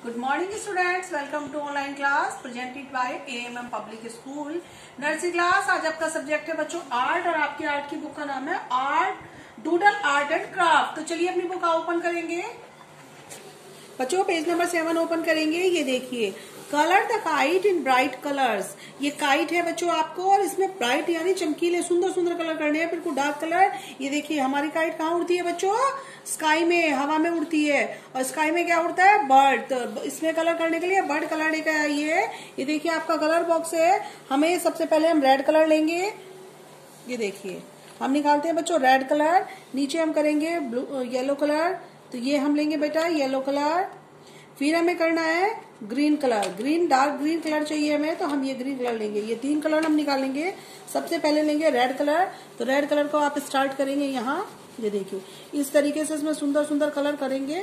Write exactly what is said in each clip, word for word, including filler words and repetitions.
Good morning students, welcome to online class presented by A M M Public School nursery class. आज आपका subject है बच्चों art और आपकी आर्ट की बुक का नाम है art doodle art and craft. तो चलिए अपनी बुक ओपन करेंगे बच्चों, पेज नंबर सेवन ओपन करेंगे। ये देखिए, colour the kite in bright colours. ये काइट है बच्चों आपको, और इसमें ब्राइट यानी चमकीले सुंदर सुंदर कलर करने हैं, बिल्कुल डार्क कलर। ये देखिए हमारी काइट कहाँ उड़ती है बच्चों? स्काई में, हवा में उड़ती है। और स्काई में क्या उड़ता है? बर्ड। तो इसमें कलर करने के लिए बर्ड कलर लेकर आइए। ये देखिए आपका कलर बॉक्स है। हमें सबसे पहले हम रेड कलर लेंगे। ये देखिए हम निकालते हैं बच्चों रेड कलर। नीचे हम करेंगे ब्लू येलो कलर। तो ये हम लेंगे बेटा येलो कलर। फिर हमें करना है green colour. Green dark green colour चाहिए हमें, तो हम ये ग्रीन कलर लेंगे। ये तीन कलर हम निकालेंगे। सबसे पहले लेंगे रेड कलर। तो रेड कलर को आप स्टार्ट करेंगे यहाँ। ये देखिए इस तरीके से इसमें सुंदर सुंदर कलर करेंगे।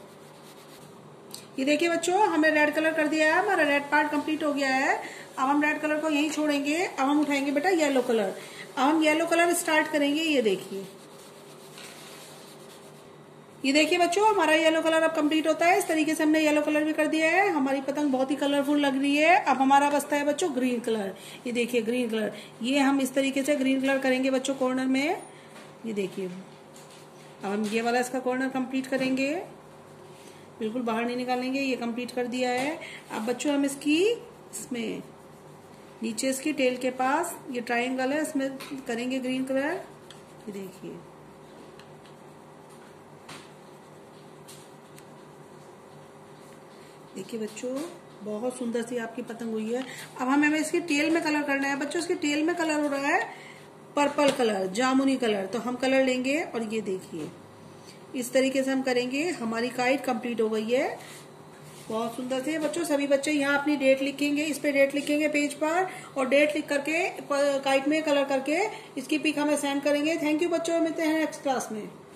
ये देखिए बच्चों हमने रेड कलर कर दिया है, हमारा रेड पार्ट कंप्लीट हो गया है। अब हम रेड कलर को यहीं छोड़ेंगे। अब हम उठाएंगे बेटा येलो कलर। अब हम येलो कलर स्टार्ट करेंगे। ये देखिए ये देखिए बच्चों हमारा येलो कलर अब कंप्लीट होता है। इस तरीके से हमने येलो कलर भी कर दिया है। हमारी पतंग बहुत ही कलरफुल लग रही है। अब हमारा बचता है बच्चों ग्रीन कलर। ये देखिए ग्रीन कलर, ये हम इस तरीके से ग्रीन कलर करेंगे बच्चों कॉर्नर में। ये देखिए अब हम ये वाला इसका कॉर्नर कंप्लीट करेंगे, बिल्कुल बाहर नहीं निकालेंगे। ये कंप्लीट कर दिया है। अब बच्चों हम इसकी इसमें नीचे इसकी टेल के पास ये ट्रायंगल है, इसमें करेंगे ग्रीन कलर। ये देखिए देखिए बच्चों बहुत सुंदर सी आपकी पतंग हुई है। अब हमें हमें इसकी टेल में कलर करना है बच्चों। इसकी टेल में कलर हो रहा है पर्पल कलर, जामुनी कलर। तो हम कलर लेंगे और ये देखिए इस तरीके से हम करेंगे। हमारी काइट कंप्लीट हो गई है। बहुत सुंदर सी बच्चों। सभी बच्चे यहाँ अपनी डेट लिखेंगे, इस पे डेट लिखेंगे पेज पर, और डेट लिख करके काइट में कलर करके इसकी पिक हमें सेंड करेंगे। थैंक यू बच्चों, मिलते हैं नेक्स्ट क्लास में।